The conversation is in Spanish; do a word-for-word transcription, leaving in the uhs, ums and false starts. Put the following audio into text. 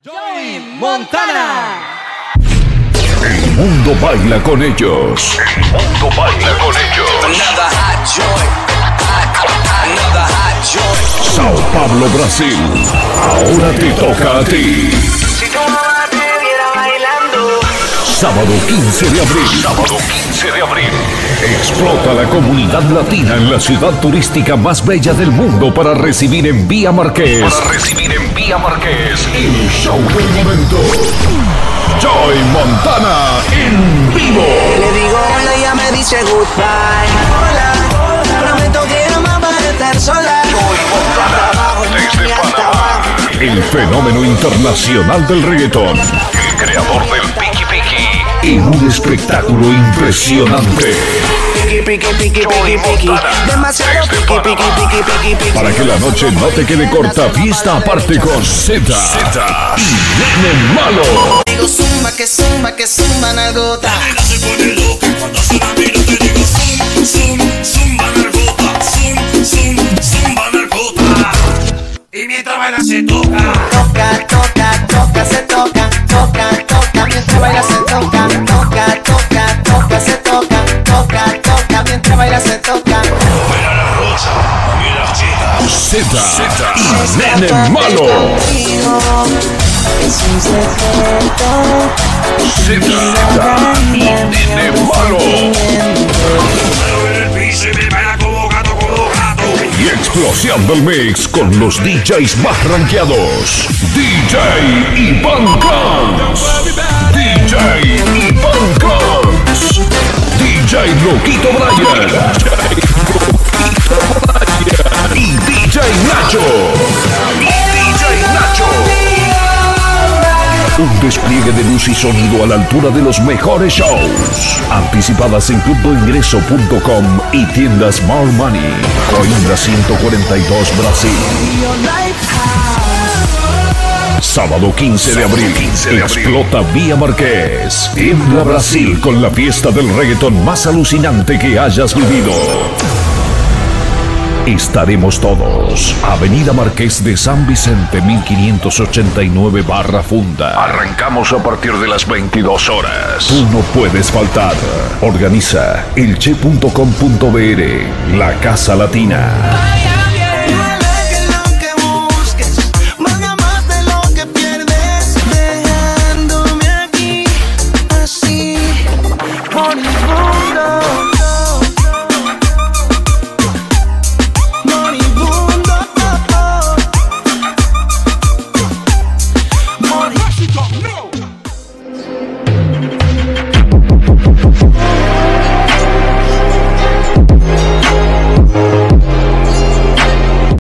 Joey Montana. El mundo baila con ellos. El mundo baila con ellos. Another hot joint. Another hot joint. Sao Paulo, Brasil. Ahora te toca a ti. Si tu mamá te viera bailando. Sábado quince de abril. Sábado quince de abril. Explota la comunidad latina en la ciudad turística más bella del mundo para recibir en Vía Marqués. Para recibir en Vía Marqués el show del momento. Joey Montana en vivo. Le digo hola y ella me dice goodbye. Hola, prometo que jamás vas a estar sola. Joey Montana desde Panamá. El fenómeno internacional del reggaetón. El creador del Piki Piki. En un espectáculo impresionante. Piki, piki, piki, piki, piki. Demasiado piki, piki, piki, piki, piki. Para que la noche no te quede corta, fiesta aparte con Z y Nene Malo. Digo zumba, que zumba, que zumba, nalgota. La nena se pone loca cuando se la mira, te digo zum, zum, zumba, nalgota. Zum, zum, zumba, nalgota. Y mientras baila se toca. Toca, toca, toca, se toca. Toca, toca, mientras baila se toca. Toca, toca, toca, se toca. Toca, toca, mientras baila se toca. Baila la rosa y las chicas. Z y Nene Malo. Es un secreto. Z y Nene Malo. Pero en el piso y me baila como gato, como gato. Y explosión del mix con los D Js más rankeados. D J Iván Cans. D J Iván Cans. D J Loquito Bryan. Y D J Nacho. Y D J Nacho. Un despliegue de luz y sonido a la altura de los mejores shows. Anticipadas en club do ingreso punto com y tiendas More Money. Coimbra ciento cuarenta y dos, Brasil. Sábado quince de abril. Explota Vía Marqués. Tiembla Brasil con la fiesta del reggaetón más alucinante que hayas vivido. Estaremos todos. Avenida Marqués de San Vicente, mil quinientos ochenta y nueve Barra Funda. Arrancamos a partir de las veintidós horas. Tú no puedes faltar. Organiza elche punto com punto b r, la Casa Latina.